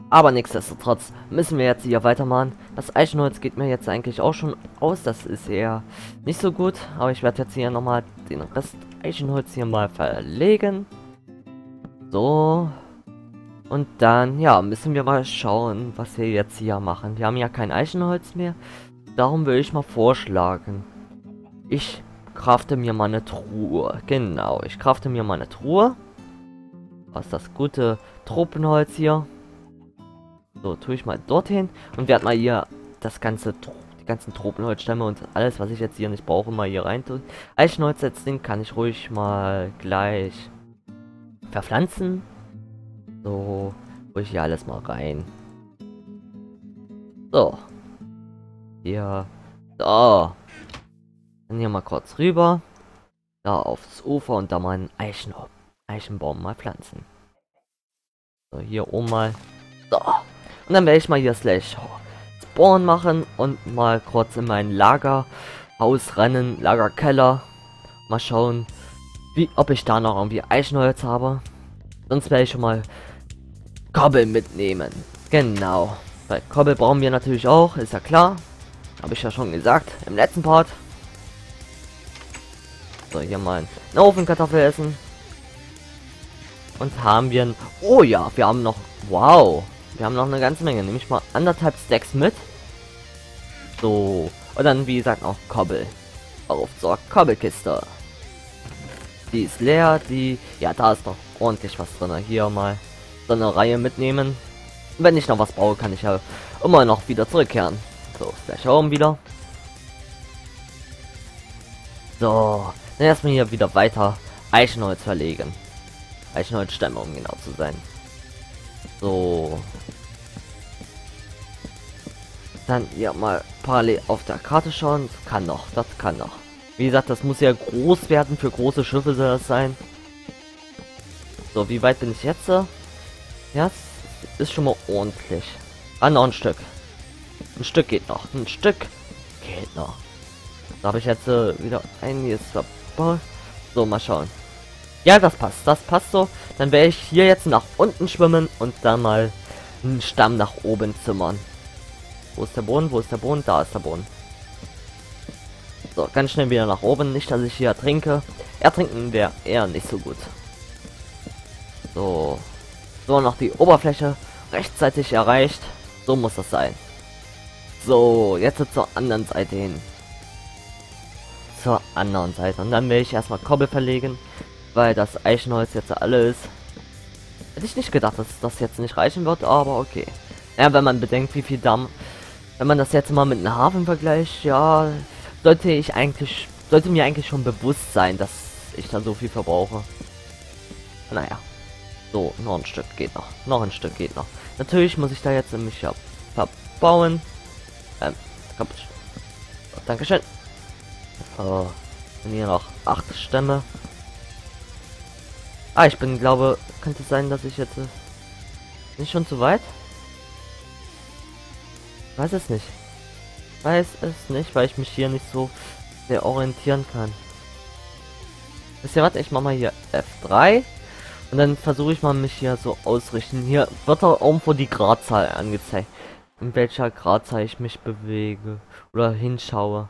Aber nichtsdestotrotz müssen wir jetzt hier weitermachen. Das Eichenholz geht mir jetzt eigentlich auch schon aus. Das ist eher nicht so gut. Aber ich werde jetzt hier nochmal den Rest Eichenholz hier mal verlegen. So. Und dann, ja, müssen wir mal schauen, was wir jetzt hier machen. Wir haben ja kein Eichenholz mehr. Darum würde ich mal vorschlagen. Ich crafte mir mal eine Truhe. Genau, ich crafte mir mal eine Truhe. Was ist das gute Tropenholz hier? So, tue ich mal dorthin und werde mal hier die ganzen Tropenholzstämme und alles, was ich jetzt hier nicht brauche, mal hier rein tun. Eichenholz jetzt Ding kann ich ruhig mal gleich verpflanzen. So, hole ich hier alles mal rein. So. Hier. So. Dann hier mal kurz rüber. Da aufs Ufer und da mal einen Eichenbaum mal pflanzen. So, hier oben mal. So. Und dann werde ich mal hier Slash Spawn machen und mal kurz in mein Lagerhaus rennen, Lagerkeller. Mal schauen, ob ich da noch irgendwie Eichenholz habe. Sonst werde ich schon mal Kobbel mitnehmen. Genau. Weil Kobbel brauchen wir natürlich auch, ist ja klar. Habe ich ja schon gesagt im letzten Part. So, hier mal eine Ofenkartoffel essen. Und haben wir ein... Oh ja, wir haben noch... Wow. Wir haben noch eine ganze Menge. Nehme ich mal 1,5 Stacks mit. So. Und dann, wie gesagt, auch Kobbel. Auf zur Kobbelkiste. Die ist leer. Die... Ja, da ist noch ordentlich was drin. Hier mal so eine Reihe mitnehmen. Und wenn ich noch was brauche, kann ich ja immer noch wieder zurückkehren. So, gleich oben wieder. So. Dann erstmal hier wieder weiter Eichenholz verlegen. Eichenholzstämme, um genau zu sein. So. Dann ja mal parallel auf der Karte schauen. Das kann noch, das kann noch. Wie gesagt, das muss ja groß werden. Für große Schiffe soll das sein. So, wie weit bin ich jetzt? Ja, das ist schon mal ordentlich. Ah, noch ein Stück. Ein Stück geht noch. Ein Stück geht noch. Da habe ich jetzt wieder einiges verbaut. So, mal schauen. Ja, das passt so. Dann werde ich hier jetzt nach unten schwimmen und dann mal einen Stamm nach oben zimmern. Wo ist der Boden? Wo ist der Boden? Da ist der Boden. So, ganz schnell wieder nach oben. Nicht, dass ich hier ertrinke. Ertrinken wäre eher nicht so gut. So. So, noch die Oberfläche rechtzeitig erreicht. So muss das sein. So, jetzt zur anderen Seite hin. Zur anderen Seite. Und dann will ich erstmal Kobbel verlegen. Weil das Eichenholz jetzt alle ist. Hätte ich nicht gedacht, dass das jetzt nicht reichen wird, aber okay. Ja, wenn man bedenkt, wie viel Damm. Wenn man das jetzt mal mit einem Hafen vergleicht, ja, sollte mir eigentlich schon bewusst sein, dass ich da so viel verbrauche. Naja. So, noch ein Stück geht noch. Noch ein Stück geht noch. Natürlich muss ich da jetzt mich ja verbauen. Kaputt. So, Dankeschön. So, und hier noch 8 Stämme. Ah, ich bin, glaube, könnte es sein, dass ich jetzt nicht schon zu weit? Weiß es nicht. Weiß es nicht, weil ich mich hier nicht so sehr orientieren kann. Wisst ihr was? Ich mach mal hier F3 und dann versuche ich mal mich hier so ausrichten. Hier wird auch irgendwo die Gradzahl angezeigt, in welcher Gradzahl ich mich bewege oder hinschaue.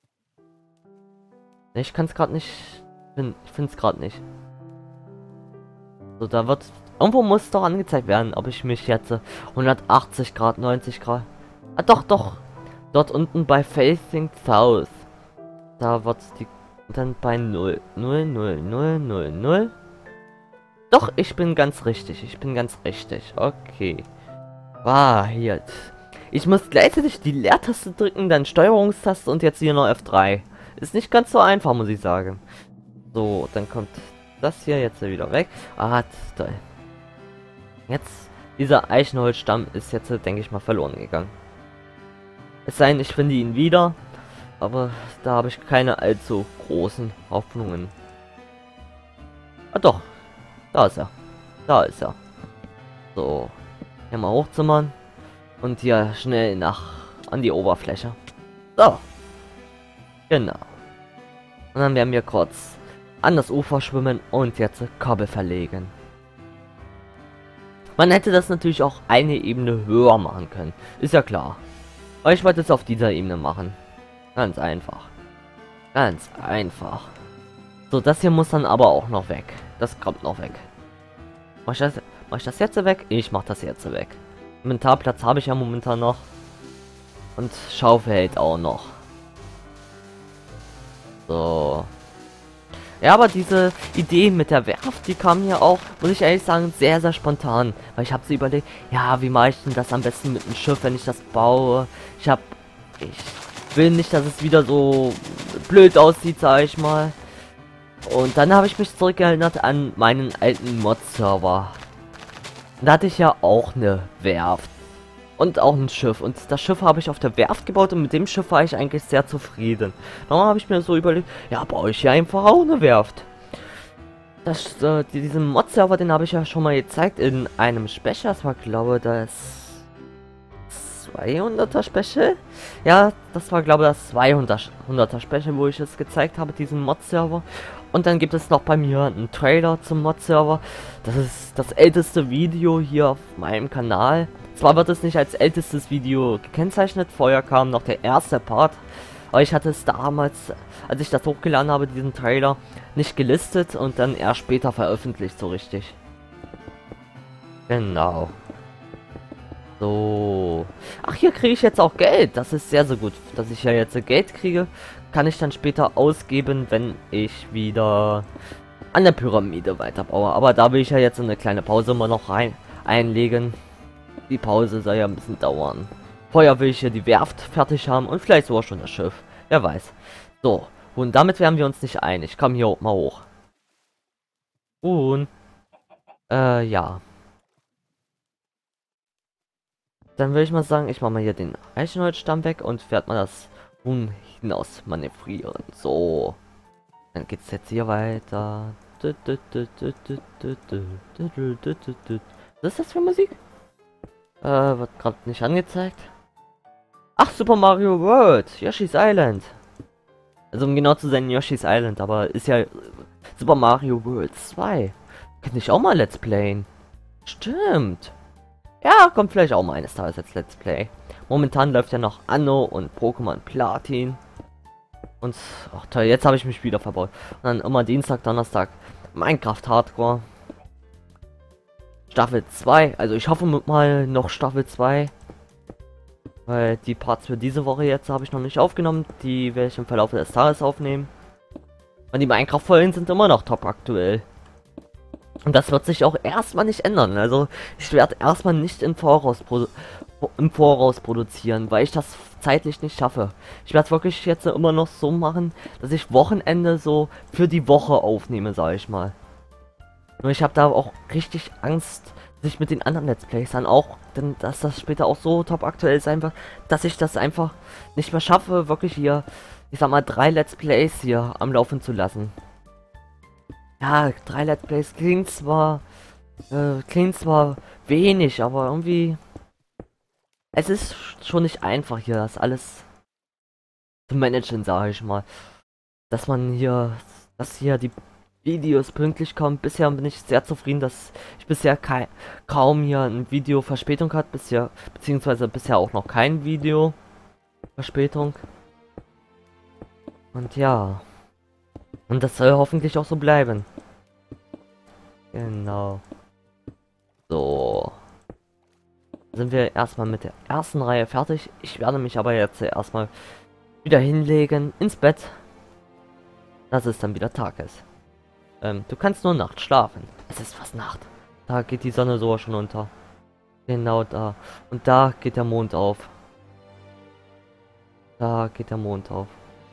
Ich kann es gerade nicht. Ich finde es gerade nicht. So, da wird... Irgendwo muss doch angezeigt werden, ob ich mich jetzt 180 Grad, 90 Grad... Ah, doch, doch. Dort unten bei Facing South. Da wird die... Dann bei 0. 0, 0, 0, 0, 0. Doch, ich bin ganz richtig. Ich bin ganz richtig. Okay. Ah, hier. Ich muss gleichzeitig die Leertaste drücken, dann Steuerungstaste und jetzt hier noch F3. Ist nicht ganz so einfach, muss ich sagen. So, dann kommt... das hier jetzt wieder weg. Ah, toll. Jetzt, dieser Eichenholzstamm ist jetzt, denke ich mal, verloren gegangen. Es sei denn, ich finde ihn wieder. Aber da habe ich keine allzu großen Hoffnungen. Ah doch. Da ist er. Da ist er. So. Hier mal hochzimmern. Und hier schnell an die Oberfläche. So. Genau. Und dann werden wir kurz an das Ufer schwimmen und jetzt Kobbel verlegen. Man hätte das natürlich auch eine Ebene höher machen können. Ist ja klar. Aber ich wollte es auf dieser Ebene machen. Ganz einfach. Ganz einfach. So, das hier muss dann aber auch noch weg. Das kommt noch weg. Mach ich das jetzt weg? Ich mach das jetzt weg. Inventarplatz habe ich ja momentan noch. Und Schaufel hält auch noch. So. Ja, aber diese Idee mit der Werft, die kam hier auch, muss ich ehrlich sagen, sehr, sehr spontan. Weil ich habe sie überlegt, ja, wie mache ich denn das am besten mit dem Schiff, wenn ich das baue? Ich will nicht, dass es wieder so blöd aussieht, sage ich mal. Und dann habe ich mich zurückerinnert an meinen alten Mod-Server. Da hatte ich ja auch eine Werft. Und auch ein Schiff. Und das Schiff habe ich auf der Werft gebaut und mit dem Schiff war ich eigentlich sehr zufrieden. Dann habe ich mir so überlegt, ja, baue ich hier einfach auch eine Werft. Diesen Mod-Server, den habe ich ja schon mal gezeigt in einem Special. Das war, glaube ich, das 200er Special. Ja, das war, glaube ich, das 200er Special, wo ich es gezeigt habe, diesen Mod-Server. Und dann gibt es noch bei mir einen Trailer zum Mod-Server. Das ist das älteste Video hier auf meinem Kanal. Zwar wird es nicht als ältestes Video gekennzeichnet, vorher kam noch der erste Part, aber ich hatte es damals, als ich das hochgeladen habe, diesen Trailer, nicht gelistet und dann erst später veröffentlicht, so richtig. Genau. So. Ach, hier kriege ich jetzt auch Geld. Das ist sehr, sehr gut, dass ich ja jetzt Geld kriege. Kann ich dann später ausgeben, wenn ich wieder an der Pyramide weiterbaue. Aber da will ich ja jetzt eine kleine Pause immer noch einlegen. Die Pause soll ja ein bisschen dauern. Vorher will ich hier die Werft fertig haben und vielleicht sogar schon das Schiff. Wer weiß. So, und damit wären wir uns nicht einig. Komm hier mal hoch. Und, ja. Dann würde ich mal sagen, ich mache mal hier den Eichenholzstamm weg und werde mal das Huhn hinaus manövrieren. So. Dann geht's jetzt hier weiter. Was ist das für Musik? Wird gerade nicht angezeigt. Ach, Super Mario World, Yoshi's Island. Also um genau zu sein, Yoshi's Island, aber ist ja Super Mario World 2. Könnte ich auch mal Let's Playen. Stimmt. Ja, kommt vielleicht auch mal eines Tages als Let's Play. Momentan läuft ja noch Anno und Pokémon Platin. Und, ach toll, jetzt habe ich mich wieder verbaut. Und dann immer Dienstag, Donnerstag Minecraft Hardcore. Staffel 2, also ich hoffe mal noch Staffel 2. Weil die Parts für diese Woche jetzt habe ich noch nicht aufgenommen. Die werde ich im Verlauf des Tages aufnehmen. Und die Minecraft-Folgen sind immer noch top aktuell. Und das wird sich auch erstmal nicht ändern. Also ich werde erstmal nicht im Voraus produzieren, weil ich das zeitlich nicht schaffe. Ich werde wirklich jetzt immer noch so machen, dass ich Wochenende so für die Woche aufnehme, sage ich mal. Nur ich habe da auch richtig Angst, dass ich mit den anderen Let's Plays dann auch, denn dass das später auch so top aktuell sein wird, dass ich das einfach nicht mehr schaffe, wirklich hier, ich sag mal, 3 Let's Plays hier am Laufen zu lassen. Ja, 3 Let's Plays klingt zwar wenig, aber irgendwie, es ist schon nicht einfach hier, das alles zu managen, sage ich mal. Dass hier die Videos pünktlich kommen. Bisher bin ich sehr zufrieden, dass ich bisher kaum hier ein Video Verspätung hat. Beziehungsweise bisher auch noch kein Video Verspätung. Und ja. Und das soll hoffentlich auch so bleiben. Genau. So. Sind wir erstmal mit der ersten Reihe fertig. Ich werde mich aber jetzt erstmal wieder hinlegen ins Bett. Dass es dann wieder Tag ist. Du kannst nur nachts schlafen. Es ist fast Nacht. Da geht die Sonne sogar schon unter. Genau da. Und da geht der Mond auf. Da geht der Mond auf.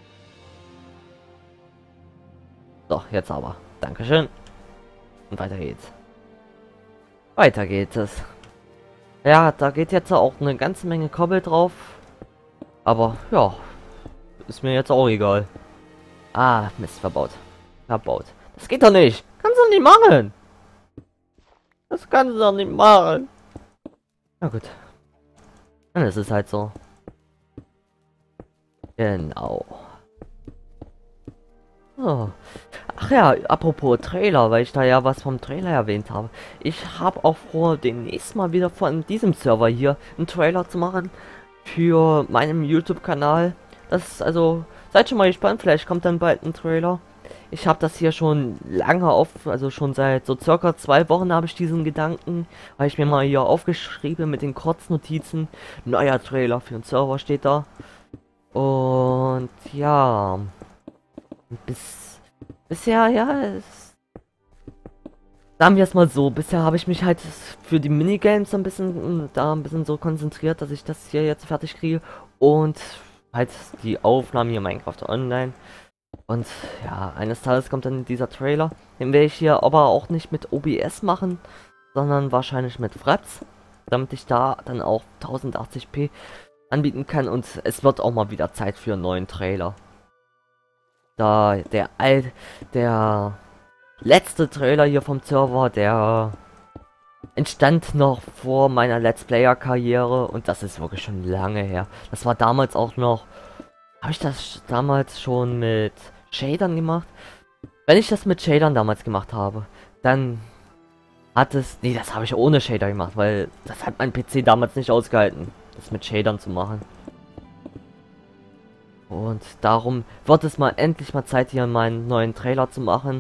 So, jetzt aber. Dankeschön. Und weiter geht's. Weiter geht es. Ja, da geht jetzt auch eine ganze Menge Kobbel drauf. Aber, ja. Ist mir jetzt auch egal. Ah, Mist, verbaut. Verbaut. Das geht doch nicht. Kannst du nicht machen. Das kannst du doch nicht machen. Na gut. Dann ist es halt so. Genau. Oh. Ach ja, apropos Trailer, weil ich da ja was vom Trailer erwähnt habe. Ich habe auch vor, demnächst mal wieder von diesem Server hier einen Trailer zu machen für meinen YouTube-Kanal. Das ist also, seid schon mal gespannt, vielleicht kommt dann bald ein Trailer. Ich habe das hier schon lange also schon seit so circa 2 Wochen habe ich diesen Gedanken, weil ich mir mal hier aufgeschrieben mit den Kurznotizen. Neuer Trailer für den Server steht da. Und ja, bisher, ja, sagen wir es mal so, bisher habe ich mich halt für die Minigames so ein bisschen so konzentriert, dass ich das hier jetzt fertig kriege und halt die Aufnahmen hier Minecraft Online. Und ja, eines Tages kommt dann dieser Trailer. Den werde ich hier aber auch nicht mit OBS machen, sondern wahrscheinlich mit Fraps, damit ich da dann auch 1080p anbieten kann. Und es wird auch mal wieder Zeit für einen neuen Trailer. Da der letzte Trailer hier vom Server, der entstand noch vor meiner Let's Player Karriere und das ist wirklich schon lange her. Das war damals auch noch, habe ich das damals schon mit Shadern gemacht? Wenn ich das mit Shadern damals gemacht habe, dann hat es, nee, das habe ich ohne Shader gemacht, weil das hat mein PC damals nicht ausgehalten, das mit Shadern zu machen. Und darum wird es mal endlich mal Zeit, hier meinen neuen Trailer zu machen.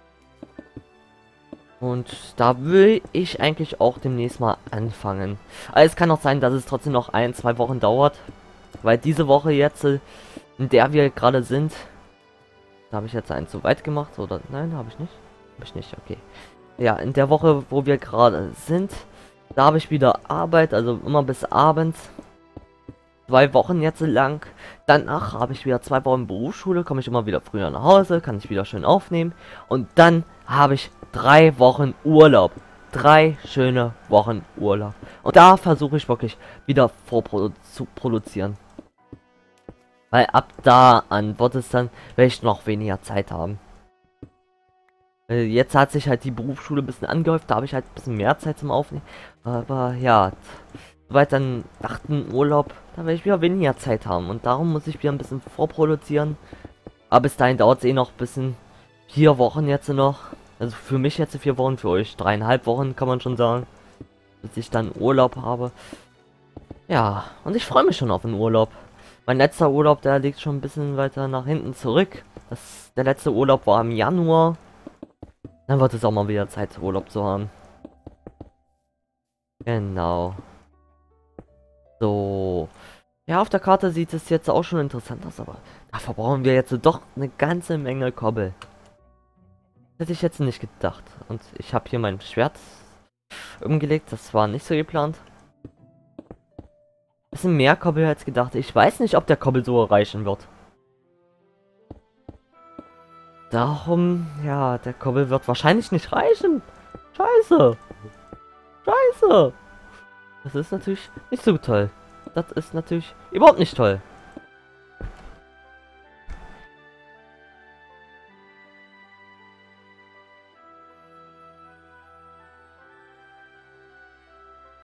Und da will ich eigentlich auch demnächst mal anfangen. Aber es kann auch sein, dass es trotzdem noch 1-2 Wochen dauert. Weil diese Woche jetzt, in der wir gerade sind, da habe ich jetzt einen zu weit gemacht, oder? Nein, habe ich nicht. Habe ich nicht, okay. Ja, in der Woche, wo wir gerade sind, da habe ich wieder Arbeit, also immer bis abends. 2 Wochen jetzt lang. Danach habe ich wieder 2 Wochen Berufsschule, komme ich immer wieder früher nach Hause, kann ich wieder schön aufnehmen. Und dann habe ich 3 Wochen Urlaub. 3 schöne Wochen Urlaub. Und da versuche ich wirklich wieder zu produzieren. Weil ab da an wird es dann, werde ich noch weniger Zeit haben. Jetzt hat sich halt die Berufsschule ein bisschen angehäuft, da habe ich halt ein bisschen mehr Zeit zum Aufnehmen. Aber ja, soweit dann nach dem Urlaub, da werde ich wieder weniger Zeit haben. Und darum muss ich wieder ein bisschen vorproduzieren. Aber bis dahin dauert es eh noch ein bisschen. 4 Wochen jetzt noch. Also für mich jetzt 4 Wochen, für euch 3,5 Wochen kann man schon sagen. Bis ich dann Urlaub habe. Ja, und ich freue mich schon auf den Urlaub. Mein letzter Urlaub, der liegt schon ein bisschen weiter nach hinten zurück. Der letzte Urlaub war im Januar. Dann wird es auch mal wieder Zeit, Urlaub zu haben. Genau. So. Ja, auf der Karte sieht es jetzt auch schon interessant aus, aber dafür brauchen wir jetzt doch eine ganze Menge Kobbel. Hätte ich jetzt nicht gedacht. Und ich habe hier mein Schwert umgelegt, das war nicht so geplant. Bisschen mehr Kobbel als gedacht. Ich weiß nicht, ob der Kobbel so reichen wird. Darum, ja, der Kobbel wird wahrscheinlich nicht reichen. Scheiße. Scheiße. Das ist natürlich nicht so toll. Das ist natürlich überhaupt nicht toll.